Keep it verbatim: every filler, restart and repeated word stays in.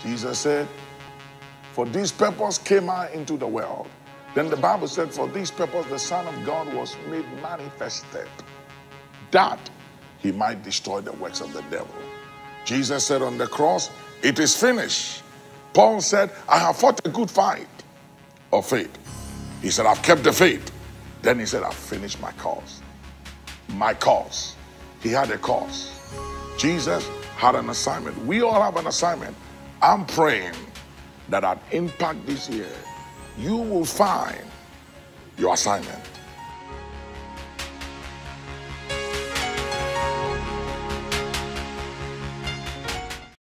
Jesus said, for this purpose came I into the world. Then the Bible said, for this purpose the Son of God was made manifested, that he might destroy the works of the devil. Jesus said on the cross, it is finished. Paul said, I have fought a good fight of faith. He said, I've kept the faith. Then he said, I've finished my cause. My cause. He had a cause. Jesus had an assignment. We all have an assignment. I'm praying that at Impact this year, you will find your assignment.